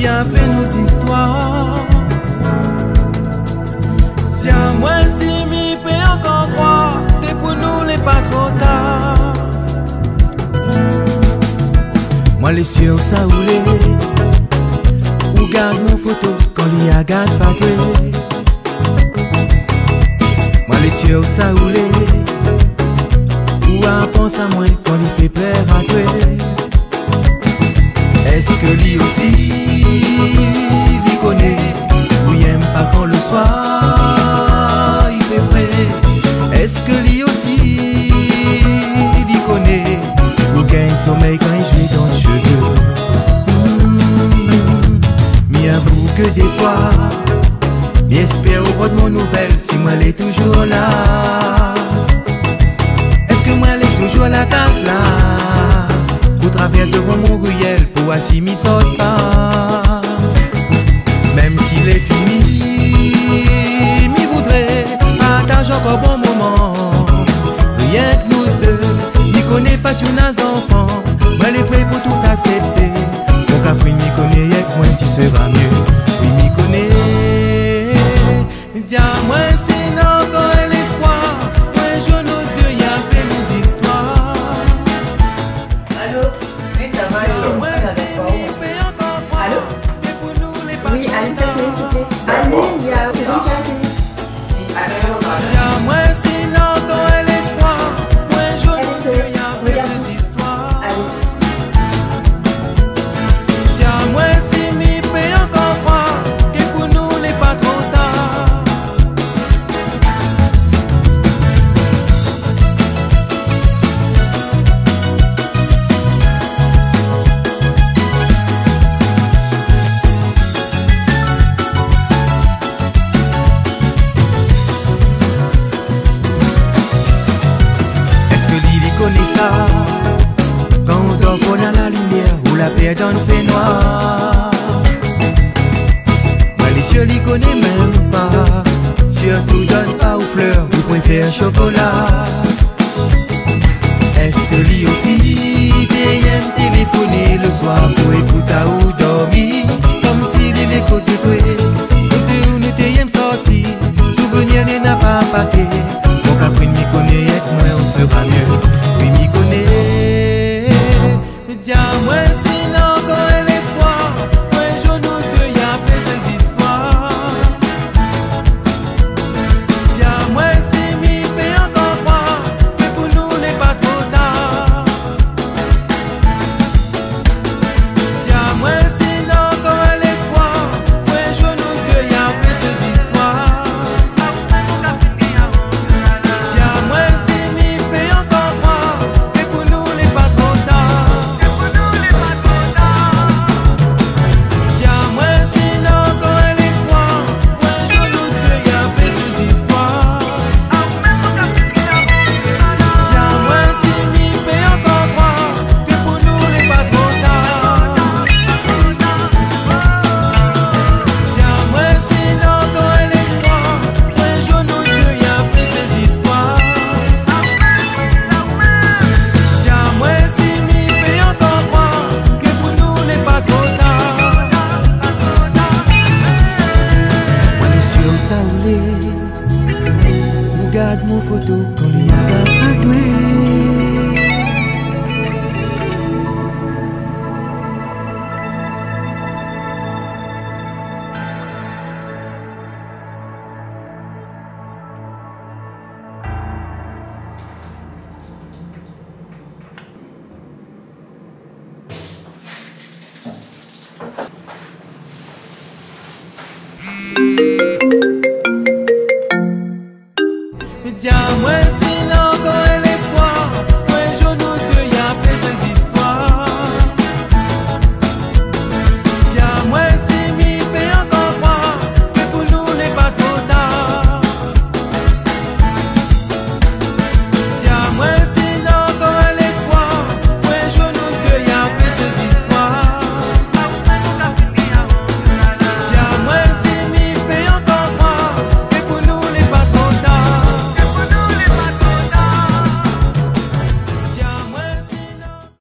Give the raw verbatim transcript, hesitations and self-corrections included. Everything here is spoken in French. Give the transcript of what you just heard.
y a fait nos histoires. Tiens, moi si m'y peux encore croire que pour nous n'est pas trop tard. Moi les cieux ça roulé, ou garde mon photo quand il y a garde pas toi. Moi les cieux ça roulé, ou à pense à moi quand il fait plaire à toi. Est-ce que lui aussi, il connaît, ou il aime pas quand le soir il fait frais? Est-ce que lui aussi, il connaît, ou gagne sommeil quand il joue dans le cheveu? Mais avoue que des fois, j'espère au bout de mon nouvelle si moi elle est toujours là. Est-ce que moi elle est toujours à la case là? Pour traverser devant mon ruelle pour assis m'y saute pas. Même s'il est fini, m'y voudrait partager encore bon moment. Rien que nous deux, m'y connaît pas sur nos enfants. Moi les prêt pour tout accepter. Mon café m'y connaît et moi tu seras mieux. Oui m'y connaît. Dis-moi sinon encore l'espoir. Un jour nous deux y a fait nos histoires. Allô? Oui, ça va, ils sont Allô? Oui, allez, t'as s'il te plaît. Allez, il y a c'est bon qui a été. Dis-moi sinon encore l'espoir. Un jour nous deux y a fait nos histoires. Dis-moi si m'y peut encore croire que pour nous n'est pas trop tard. Est-ce que Lily connaît ça? Quand on dort faut dans la lumière ou la paix donne fait noir. Moi les cieux l'y connaît même pas. Surtout donne pas aux fleurs, vous préférez chocolat. Est-ce que lui aussi t'aime téléphoner le soir pour écouter ou dormir? Comme s'il est côté de toi, côté où nous t'aime sorti. Souvenir n'est pas paquet. Mon café m'y connaît et moi on sera mieux. Oui m'y connaît. Dis-moi sinon encore l'espoir. Un jour nous deux y a fait ces histoires. Dis-moi si m'y fait encore croire que pour nous n'est pas trop tard. Dis-moi sinon encore l'espoir. Un jour nous deux y a fait ces histoires. Dis-moi si m'y fait encore croire que pour nous n'est pas trop tard. Dis-moi sinon encore l'espoir. Un jour nous deux y a fait ces histoires. Dis-moi si m'y fait encore croire que pour nous n'est pas trop tard. Dis-moi sinon encore l'espoir. Un jour nous deux y a fait ces histoires. Dis-moi si m'y fait encore croire que pour nous n'est pas trop tard. Moi les cieux ça roulé, on garde mon photo quand il y a pas toi. Thank you.